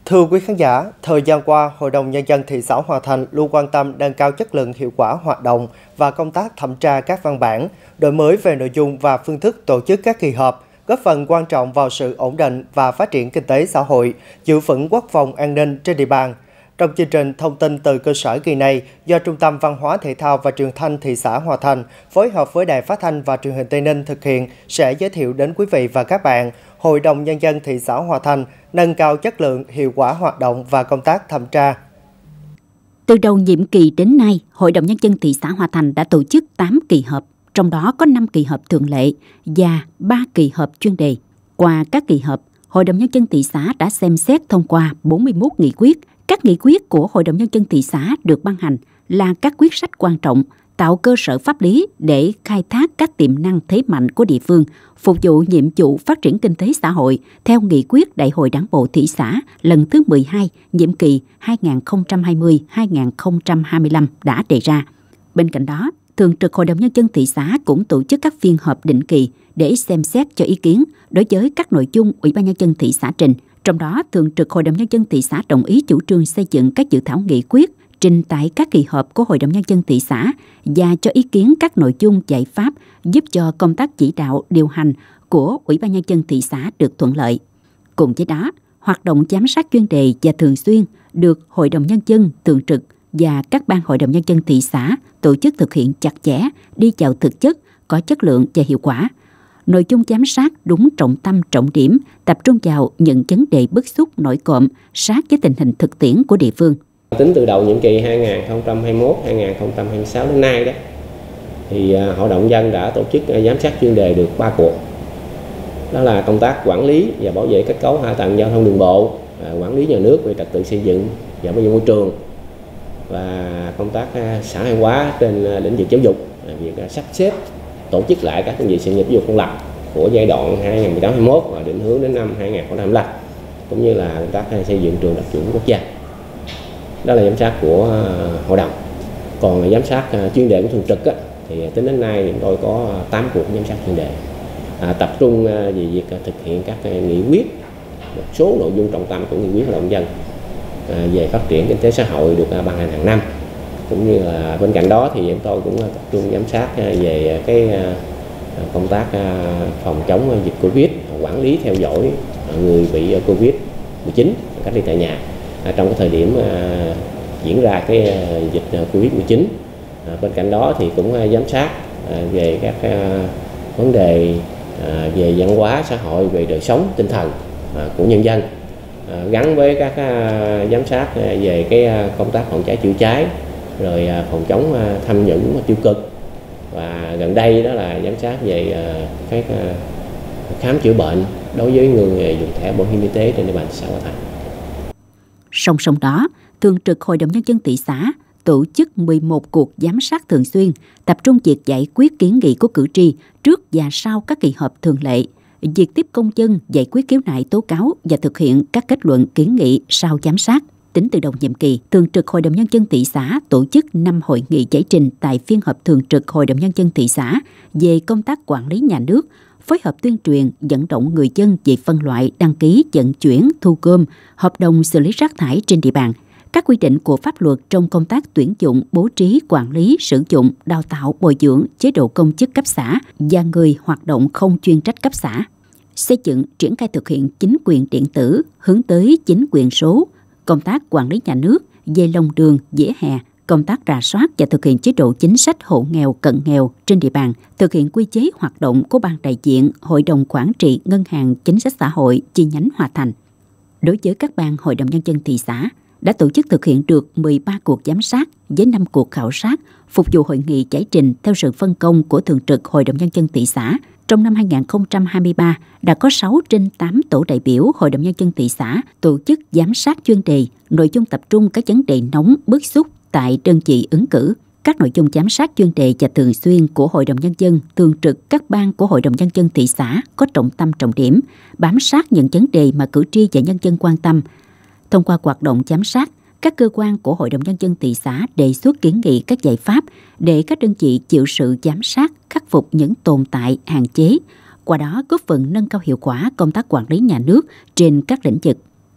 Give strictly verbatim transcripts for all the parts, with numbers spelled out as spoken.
Thưa quý khán giả, thời gian qua, Hội đồng Nhân dân thị xã Hòa Thành luôn quan tâm nâng cao chất lượng hiệu quả hoạt động và công tác thẩm tra các văn bản, đổi mới về nội dung và phương thức tổ chức các kỳ họp, góp phần quan trọng vào sự ổn định và phát triển kinh tế xã hội, giữ vững quốc phòng an ninh trên địa bàn. Trong chương trình thông tin từ cơ sở kỳ này, do Trung tâm Văn hóa Thể thao và Truyền thanh thị xã Hòa Thành phối hợp với Đài Phát thanh và Truyền hình Tây Ninh thực hiện sẽ giới thiệu đến quý vị và các bạn Hội đồng Nhân dân thị xã Hòa Thành nâng cao chất lượng, hiệu quả hoạt động và công tác thẩm tra. Từ đầu nhiệm kỳ đến nay, Hội đồng Nhân dân thị xã Hòa Thành đã tổ chức tám kỳ họp, trong đó có năm kỳ họp thường lệ và ba kỳ họp chuyên đề. Qua các kỳ họp, Hội đồng Nhân dân thị xã đã xem xét thông qua bốn mươi mốt nghị quyết. Các nghị quyết của Hội đồng Nhân dân thị xã được ban hành là các quyết sách quan trọng, tạo cơ sở pháp lý để khai thác các tiềm năng thế mạnh của địa phương, phục vụ nhiệm vụ phát triển kinh tế xã hội theo nghị quyết Đại hội Đảng bộ thị xã lần thứ mười hai, nhiệm kỳ hai nghìn không trăm hai mươi đến hai nghìn không trăm hai mươi lăm đã đề ra. Bên cạnh đó, Thường trực Hội đồng Nhân dân thị xã cũng tổ chức các phiên họp định kỳ để xem xét cho ý kiến đối với các nội dung Ủy ban Nhân dân thị xã trình. Trong đó, Thường trực Hội đồng Nhân dân thị xã đồng ý chủ trương xây dựng các dự thảo nghị quyết trình tại các kỳ họp của Hội đồng Nhân dân thị xã và cho ý kiến các nội dung giải pháp giúp cho công tác chỉ đạo điều hành của Ủy ban Nhân dân thị xã được thuận lợi. Cùng với đó, hoạt động giám sát chuyên đề và thường xuyên được Hội đồng Nhân dân thường trực và các ban Hội đồng Nhân dân thị xã tổ chức thực hiện chặt chẽ, đi vào thực chất, có chất lượng và hiệu quả. Nội dung giám sát đúng trọng tâm trọng điểm, tập trung vào những vấn đề bức xúc nổi cộm sát với tình hình thực tiễn của địa phương. Tính từ đầu nhiệm kỳ hai nghìn không trăm hai mươi mốt đến hai nghìn không trăm hai mươi sáu đến nay đó, thì Hội đồng dân đã tổ chức giám sát chuyên đề được ba cuộc. Đó là công tác quản lý và bảo vệ kết cấu hạ tầng giao thông đường bộ, quản lý nhà nước về trật tự xây dựng và bảo vệ môi trường, và công tác xã hội hóa trên lĩnh vực giáo dục, việc sắp xếp tổ chức lại các đơn vị sự nghiệp giáo dục công lập của giai đoạn hai nghìn không trăm mười tám đến hai nghìn không trăm hai mươi mốt và định hướng đến năm hai nghìn không trăm hai mươi lăm, cũng như là công tác xây dựng trường đạt chuẩn quốc gia. Đó là giám sát của hội đồng. Còn giám sát chuyên đề của thường trực á, thì tính đến nay chúng tôi có tám cuộc giám sát chuyên đề, à, tập trung về việc thực hiện các nghị quyết, một số nội dung trọng tâm của nghị quyết Hội đồng dân à, về phát triển kinh tế xã hội được ban hành hàng năm. Cũng như là bên cạnh đó thì chúng tôi cũng tập trung giám sát về cái công tác phòng chống dịch Covid, quản lý theo dõi người bị Covid mười chín cách ly tại nhà trong cái thời điểm diễn ra cái dịch Covid mười chín. Bên cạnh đó thì cũng giám sát về các vấn đề về văn hóa xã hội, về đời sống tinh thần của nhân dân, gắn với các giám sát về cái công tác phòng cháy chữa cháy, rồi phòng chống tham nhũng và tiêu cực, và gần đây đó là giám sát về các khám chữa bệnh đối với người dùng thẻ bảo hiểm y tế trên địa bàn thị xã Hòa Thành. Song song đó, Thường trực Hội đồng Nhân dân thị xã tổ chức mười một cuộc giám sát thường xuyên, tập trung việc giải quyết kiến nghị của cử tri trước và sau các kỳ họp thường lệ, việc tiếp công dân giải quyết khiếu nại tố cáo và thực hiện các kết luận kiến nghị sau giám sát. Tính từ đầu nhiệm kỳ, Thường trực Hội đồng Nhân dân thị xã tổ chức năm hội nghị giải trình tại phiên họp Thường trực Hội đồng Nhân dân thị xã về công tác quản lý nhà nước, phối hợp tuyên truyền, vận động người dân về phân loại, đăng ký, vận chuyển, thu gom, hợp đồng xử lý rác thải trên địa bàn, các quy định của pháp luật trong công tác tuyển dụng, bố trí, quản lý, sử dụng, đào tạo, bồi dưỡng, chế độ công chức cấp xã và người hoạt động không chuyên trách cấp xã, xây dựng, triển khai thực hiện chính quyền điện tử, hướng tới chính quyền số, công tác quản lý nhà nước về lòng đường, vỉa hè, công tác rà soát và thực hiện chế độ chính sách hộ nghèo, cận nghèo trên địa bàn, thực hiện quy chế hoạt động của ban đại diện, hội đồng quản trị ngân hàng chính sách xã hội chi nhánh Hòa Thành. Đối với các ban Hội đồng Nhân dân thị xã, đã tổ chức thực hiện được mười ba cuộc giám sát với năm cuộc khảo sát, phục vụ hội nghị giải trình theo sự phân công của Thường trực Hội đồng Nhân dân thị xã. Trong năm hai nghìn không trăm hai mươi ba, đã có sáu trên tám tổ đại biểu Hội đồng Nhân dân thị xã tổ chức giám sát chuyên đề, nội dung tập trung các vấn đề nóng, bức xúc tại đơn vị ứng cử. Các nội dung giám sát chuyên đề và thường xuyên của Hội đồng Nhân dân, thường trực các ban của Hội đồng Nhân dân thị xã có trọng tâm trọng điểm, bám sát những vấn đề mà cử tri và nhân dân quan tâm. Thông qua hoạt động giám sát, các cơ quan của Hội đồng Nhân dân thị xã đề xuất kiến nghị các giải pháp để các đơn vị chịu sự giám sát, khắc phục những tồn tại, hạn chế, qua đó góp phần nâng cao hiệu quả công tác quản lý nhà nước trên các lĩnh vực.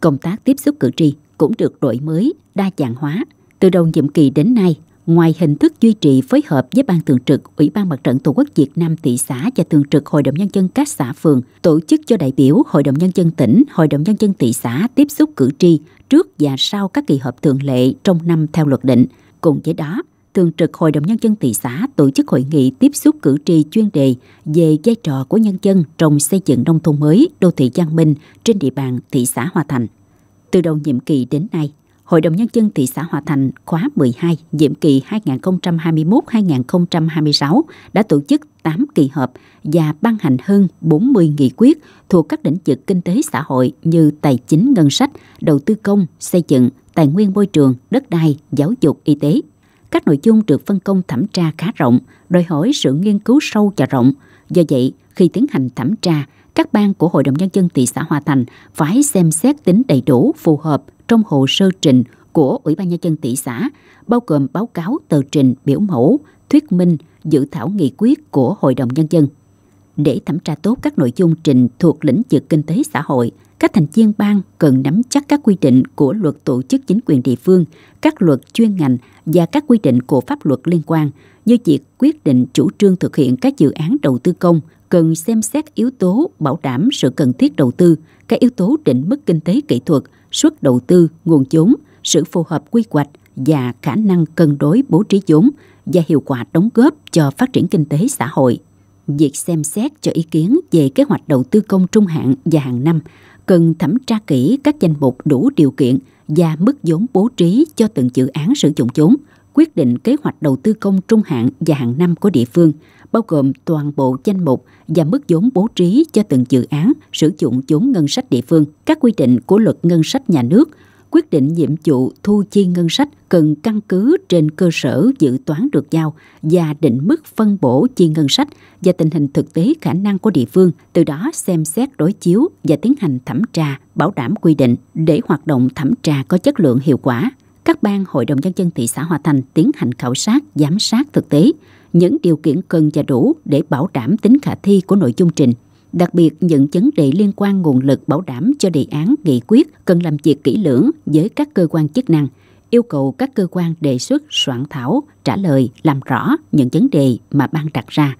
Công tác tiếp xúc cử tri cũng được đổi mới, đa dạng hóa. Từ đầu nhiệm kỳ đến nay, ngoài hình thức duy trì phối hợp với Ban Thường trực Ủy ban Mặt trận Tổ quốc Việt Nam thị xã và Thường trực Hội đồng Nhân dân các xã phường tổ chức cho đại biểu Hội đồng Nhân dân tỉnh, Hội đồng Nhân dân thị xã tiếp xúc cử tri trước và sau các kỳ họp thường lệ trong năm theo luật định. Cùng với đó, Thường trực Hội đồng Nhân dân thị xã tổ chức hội nghị tiếp xúc cử tri chuyên đề về vai trò của nhân dân trong xây dựng nông thôn mới, đô thị văn minh trên địa bàn thị xã Hòa Thành. Từ đầu nhiệm kỳ đến nay, Hội đồng Nhân dân thị xã Hòa Thành khóa mười hai, nhiệm kỳ hai nghìn không trăm hai mươi mốt đến hai nghìn không trăm hai mươi sáu đã tổ chức tám kỳ họp và ban hành hơn bốn mươi nghị quyết thuộc các lĩnh vực kinh tế xã hội như tài chính ngân sách, đầu tư công, xây dựng, tài nguyên môi trường, đất đai, giáo dục, y tế. Các nội dung được phân công thẩm tra khá rộng, đòi hỏi sự nghiên cứu sâu và rộng. Do vậy, khi tiến hành thẩm tra, các ban của Hội đồng Nhân dân thị xã Hòa Thành phải xem xét tính đầy đủ, phù hợp trong hồ sơ trình của Ủy ban Nhân dân thị xã, bao gồm báo cáo, tờ trình, biểu mẫu, thuyết minh, dự thảo nghị quyết của Hội đồng Nhân dân. Để thẩm tra tốt các nội dung trình thuộc lĩnh vực kinh tế xã hội, các thành viên ban cần nắm chắc các quy định của luật tổ chức chính quyền địa phương, các luật chuyên ngành và các quy định của pháp luật liên quan, như việc quyết định chủ trương thực hiện các dự án đầu tư công, cần xem xét yếu tố bảo đảm sự cần thiết đầu tư, các yếu tố định mức kinh tế kỹ thuật, suất đầu tư, nguồn vốn, sự phù hợp quy hoạch và khả năng cân đối bố trí vốn và hiệu quả đóng góp cho phát triển kinh tế xã hội. Việc xem xét cho ý kiến về kế hoạch đầu tư công trung hạn và hàng năm cần thẩm tra kỹ các danh mục đủ điều kiện và mức vốn bố trí cho từng dự án sử dụng vốn, quyết định kế hoạch đầu tư công trung hạn và hàng năm của địa phương, bao gồm toàn bộ danh mục và mức vốn bố trí cho từng dự án sử dụng vốn ngân sách địa phương, các quy định của luật ngân sách nhà nước, quyết định nhiệm vụ thu chi ngân sách cần căn cứ trên cơ sở dự toán được giao và định mức phân bổ chi ngân sách và tình hình thực tế khả năng của địa phương, từ đó xem xét đối chiếu và tiến hành thẩm tra, bảo đảm quy định để hoạt động thẩm tra có chất lượng hiệu quả. Các ban Hội đồng Nhân dân thị xã Hòa Thành tiến hành khảo sát, giám sát thực tế, những điều kiện cần và đủ để bảo đảm tính khả thi của nội dung trình. Đặc biệt, những vấn đề liên quan nguồn lực bảo đảm cho đề án nghị quyết cần làm việc kỹ lưỡng với các cơ quan chức năng, yêu cầu các cơ quan đề xuất soạn thảo, trả lời, làm rõ những vấn đề mà ban đặt ra.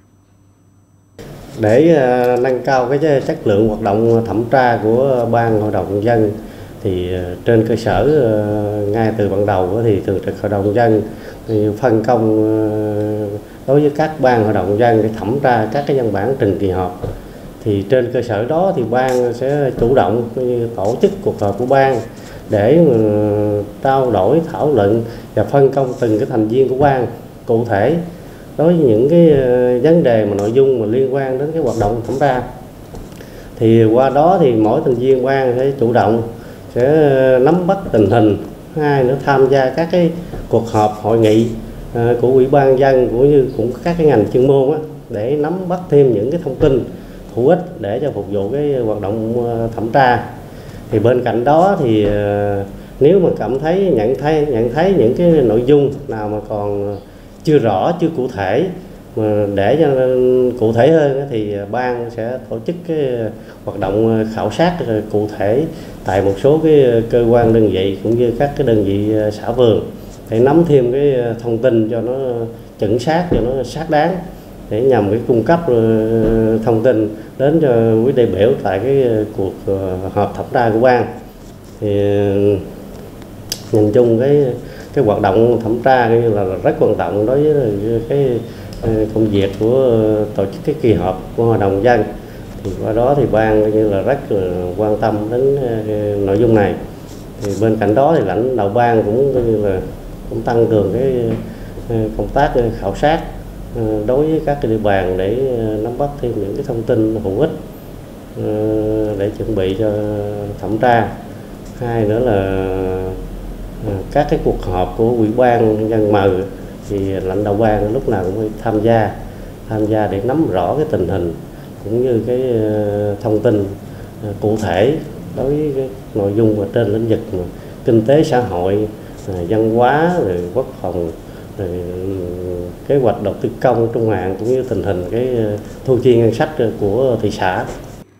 Để uh, nâng cao cái chất lượng hoạt động thẩm tra của ban Hội đồng Nhân dân thì uh, trên cơ sở uh, ngay từ ban đầu uh, thì Thường trực Hội đồng Nhân dân thì phân công uh, đối với các ban Hội đồng Nhân dân để thẩm tra các cái văn bản trình kỳ họp. Thì trên cơ sở đó thì ban sẽ chủ động tổ chức cuộc họp của ban để trao đổi, thảo luận và phân công từng cái thành viên của ban cụ thể đối với những cái vấn đề mà nội dung mà liên quan đến cái hoạt động thẩm tra. Thì qua đó thì mỗi thành viên ban sẽ chủ động sẽ nắm bắt tình hình, hai nữa tham gia các cái cuộc họp hội nghị của Ủy ban Nhân dân cũng như cũng các cái ngành chuyên môn á, để nắm bắt thêm những cái thông tin hữu ích để cho phục vụ cái hoạt động thẩm tra. Thì bên cạnh đó thì nếu mà cảm thấy nhận thấy nhận thấy những cái nội dung nào mà còn chưa rõ, chưa cụ thể, mà để cho cụ thể hơn thì ban sẽ tổ chức cái hoạt động khảo sát cụ thể tại một số cái cơ quan đơn vị cũng như các cái đơn vị xã phường để nắm thêm cái thông tin cho nó chuẩn xác, cho nó xác đáng, để nhằm cái cung cấp thông tin đến cho quý đại biểu tại cái cuộc họp thẩm tra của ban. Thì nhìn chung cái cái hoạt động thẩm tra như là rất quan trọng đối với cái công việc của tổ chức cái kỳ họp của Hội đồng Nhân dân. Thì qua đó thì ban như là rất là quan tâm đến nội dung này. Thì bên cạnh đó thì lãnh đạo ban cũng như là cũng tăng cường cái công tác khảo sát đối với các cái địa bàn để nắm bắt thêm những cái thông tin hữu ích để chuẩn bị cho thẩm tra. Hai nữa là các cái cuộc họp của Ủy ban Nhân dân mời thì lãnh đạo ban lúc nào cũng phải tham gia tham gia để nắm rõ cái tình hình cũng như cái thông tin cụ thể đối với cái nội dung ở trên lĩnh vực kinh tế xã hội, văn hóa, rồi quốc phòng, rồi kế hoạch đầu tư công trung hạn cũng như tình hình cái thu chi ngân sách của thị xã.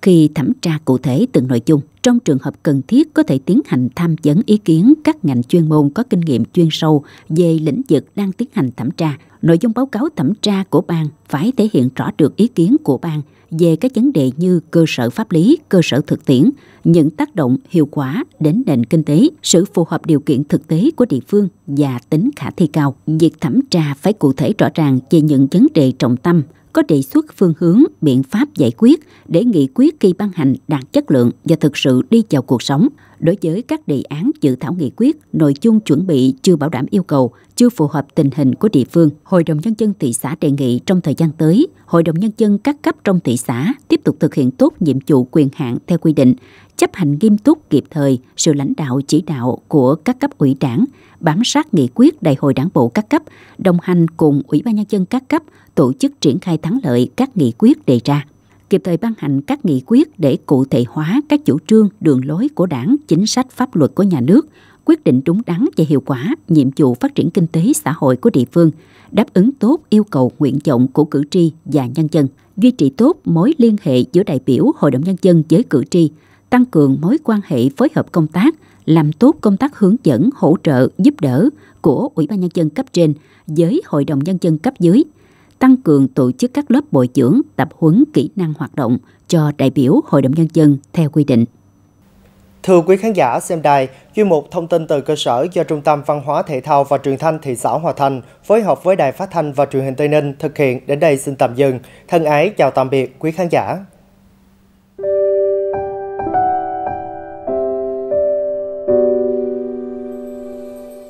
Khi thẩm tra cụ thể từng nội dung, trong trường hợp cần thiết có thể tiến hành tham vấn ý kiến các ngành chuyên môn có kinh nghiệm chuyên sâu về lĩnh vực đang tiến hành thẩm tra. Nội dung báo cáo thẩm tra của ban phải thể hiện rõ được ý kiến của ban về các vấn đề như cơ sở pháp lý, cơ sở thực tiễn, những tác động hiệu quả đến nền kinh tế, sự phù hợp điều kiện thực tế của địa phương và tính khả thi cao. Việc thẩm tra phải cụ thể rõ ràng về những vấn đề trọng tâm, có đề xuất phương hướng, biện pháp giải quyết để nghị quyết khi ban hành đạt chất lượng và thực sự đi vào cuộc sống. Đối với các đề án dự thảo nghị quyết, nội dung chuẩn bị chưa bảo đảm yêu cầu, chưa phù hợp tình hình của địa phương, Hội đồng Nhân dân thị xã đề nghị trong thời gian tới, Hội đồng Nhân dân các cấp trong thị xã tiếp tục thực hiện tốt nhiệm vụ quyền hạn theo quy định, chấp hành nghiêm túc kịp thời sự lãnh đạo chỉ đạo của các cấp ủy đảng, bám sát nghị quyết đại hội đảng bộ các cấp, đồng hành cùng Ủy ban Nhân dân các cấp tổ chức triển khai thắng lợi các nghị quyết đề ra, kịp thời ban hành các nghị quyết để cụ thể hóa các chủ trương, đường lối của Đảng, chính sách pháp luật của nhà nước, quyết định đúng đắn và hiệu quả nhiệm vụ phát triển kinh tế xã hội của địa phương, đáp ứng tốt yêu cầu nguyện vọng của cử tri và nhân dân, duy trì tốt mối liên hệ giữa đại biểu Hội đồng Nhân dân với cử tri, tăng cường mối quan hệ phối hợp công tác, làm tốt công tác hướng dẫn, hỗ trợ, giúp đỡ của Ủy ban Nhân dân cấp trên với Hội đồng Nhân dân cấp dưới, tăng cường tổ chức các lớp bồi dưỡng, tập huấn kỹ năng hoạt động cho đại biểu Hội đồng Nhân dân theo quy định. Thưa quý khán giả xem đài, chuyên mục Thông tin từ cơ sở do Trung tâm Văn hóa Thể thao và Truyền thanh thị xã Hòa Thành phối hợp với Đài Phát thanh và Truyền hình Tây Ninh thực hiện đến đây xin tạm dừng. Thân ái chào tạm biệt quý khán giả.